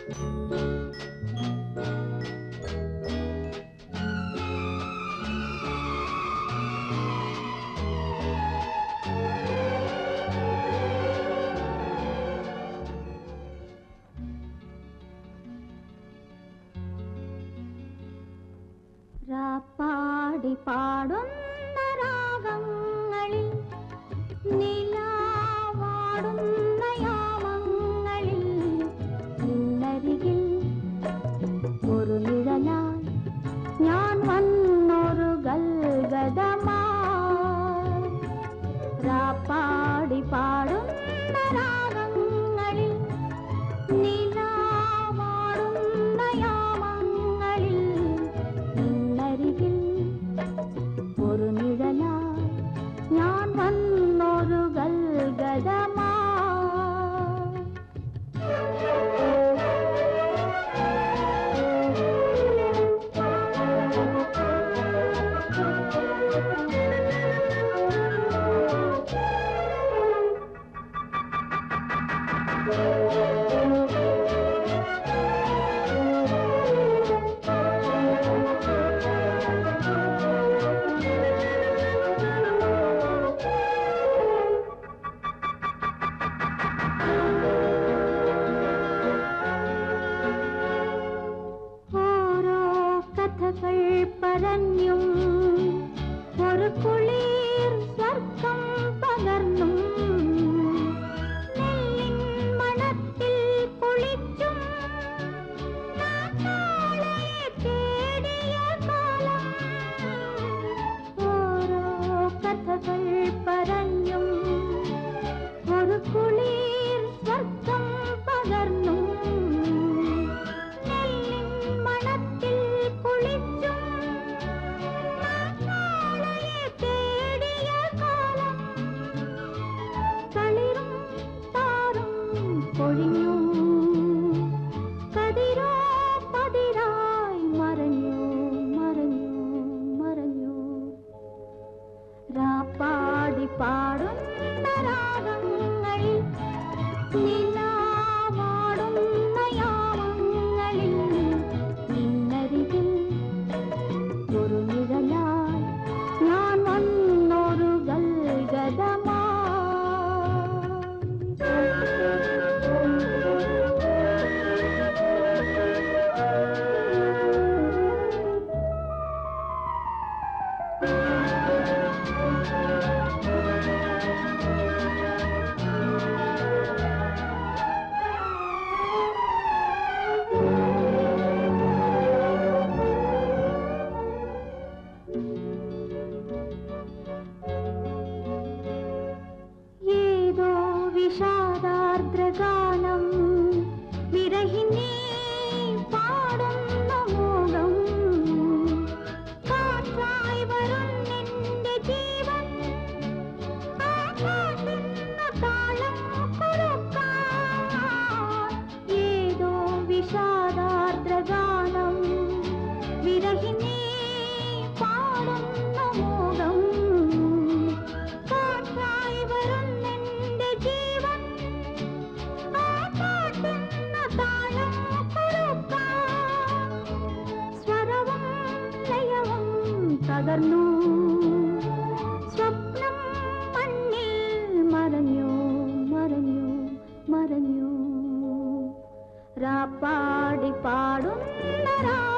രാപ്പാടി പാടുന്ന രാഗങ്ങളിൽ നിലാവാടുന്ന യാമങ്ങളിൽ നിന്നരികിൽ ഒരു നിഴലായി ഞാൻ വന്നൊരു ഗൽഗതമായി. രാപ്പാടി പാടുന്ന രാഗങ്ങളിൽ നിലാവാടുന്ന യാമങ്ങളിൽ ഒരു നിഴലായി ഞാൻ വന്നൊരു ഗൽഗതമായി. പറഞ്ഞും ഒരു കുളിർ സ്വർഗം പകർന്നും നെല്ലിൻ മണത്തിൽ കുളിച്ചും നാളെ തേടിയ കാലം. ഓരോ കഥകൾ പറഞ്ഞും ഒരു കുളിർ സ്വർഗം പകർന്നും പൊഴിഞ്ഞു കതിരോ പതിരായി മറഞ്ഞു മറഞ്ഞു മറഞ്ഞു. രാപ്പാടി പാടുന്ന രാഗങ്ങളിൽ നിലാവാടുന്ന യാമങ്ങളിൽ നിന്നരികിൽ ഒരു നിഴലായി ഞാൻ വന്നൊരു ഗൽഗതമായി. വിഷാദാർദ്രഗാനം വിരഹിണി പാടുന്ന മോഹം കാറ്റായി വരുന്നെന്റെ ജീവൻ ആകാശെന്ന താളം കൊടുക്കാൻ. ഏതോ വിഷാദാർദ്രഗാനം വിരഹിണി പാടുന്ന മോഹം കാറ്റായി വരുന്നെന്റെ ജീവൻ സ്വരവും ലയവും തകർന്നു സ്വപ്നം മണ്ണിൽ മറഞ്ഞു മറഞ്ഞു മറഞ്ഞു. രാപ്പാടി പാടുന്ന